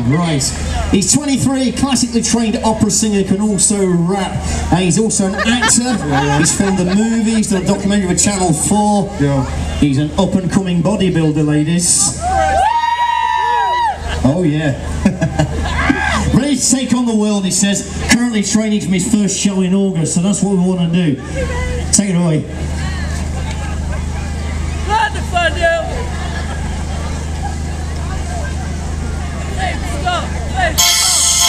Right. He's 23, classically trained opera singer, can also rap. He's also an actor. He's filmed a movie, he's done a documentary with Channel 4. He's an up-and-coming bodybuilder, ladies. Oh yeah. Ready to take on the world, he says. Currently training for his first show in August, so that's what we want to do. Take it away. Nathaniel! Hey, stop! Hey, stop!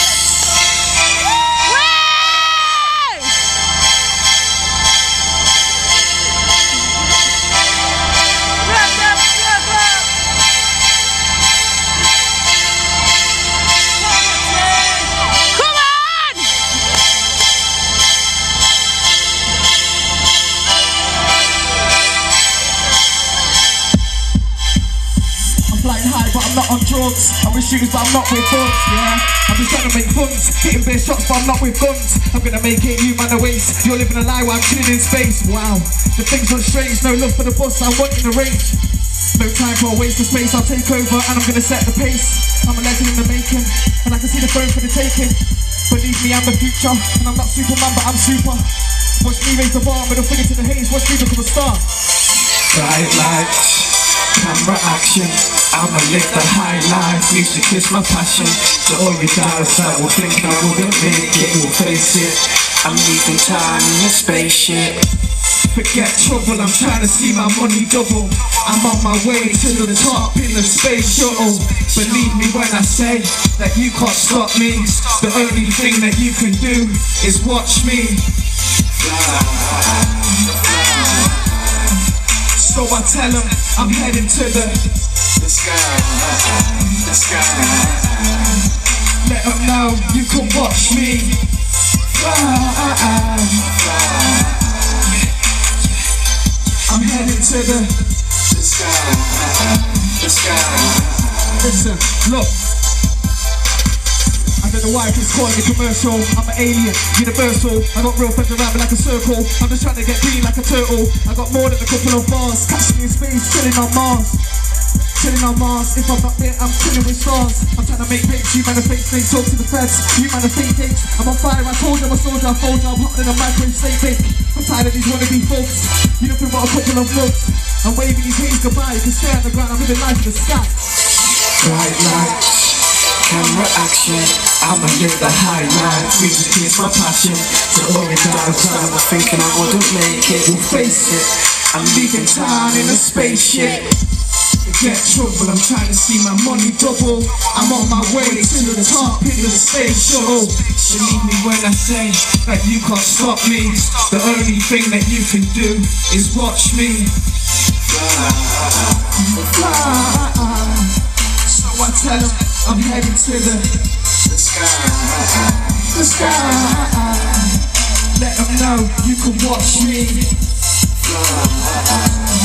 But I'm not on drugs. I'm with shooters but I'm not with guns, yeah. I'm just trying to make funds, hitting bare shots but I'm not with guns. I'm gonna make it, you man a waste. You're living a lie while I'm chilling in space. Wow, the things run strange. No love for the bus, I'm wanting the range. No time for a waste of space, I'll take over and I'm gonna set the pace. I'm a legend in the making, and I can see the throne for the taking. Believe me, I'm the future, and I'm not Superman but I'm super. Watch me raise the bar, middle finger to the haze, watch me become a star. Bright lights, camera action, I'ma live the high life. Music is my passion. To all you doubters that will think I wouldn't make it, will face it. I'm leaving time in a spaceship. Forget trouble, I'm trying to see my money double. I'm on my way to the top in the space shuttle. Believe me when I say that you can't stop me. The only thing that you can do is watch me fly. So I tell them I'm heading to the sky, the sky. Let them know you can watch me fly. I'm heading to the sky, the sky. Listen, look. I don't know why it's calling me commercial. I'm an alien, universal. I got real friends around me like a circle. I'm just trying to get green like a turtle. I got more than a couple of bars. Catch me in space, chilling on Mars. Chilling on Mars, if I'm not there, I'm chilling with stars. I'm trying to make pics, you man are fake snakes, talk to the feds. You man are fake cakes, I'm on fire, I told you I'm a soldier, I fold you, I'm hotter than a microwave steak bake. I'm tired of these wannabe folks, you nothing but a couple of looks. I'm waving these haters goodbye, you can stare at the ground, I'm living life in the sky. Bright lights, camera action, I'ma live the high life. Music is my passion. To all the doubters that were thinking I wouldn't make it, will face it. I'm leaving town in a spaceship. Forget trouble, I'm trying to see my money double. I'm on my way to the top in the space shuttle. Believe me when I say that you can't stop me. The only thing that you can do is watch me fly, fly. So I tell them I'm heading to the sky, the sky. Let them know you can watch me fly,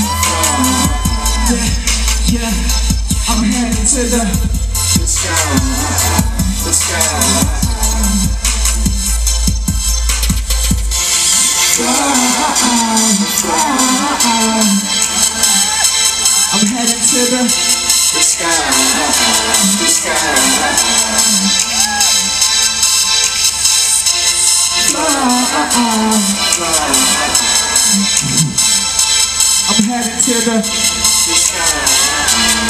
fly. Yeah, I'm heading to the sky, the sky. Fly, fly. I'm heading to the sky, the sky. Fly, fly. I'm heading to the sky.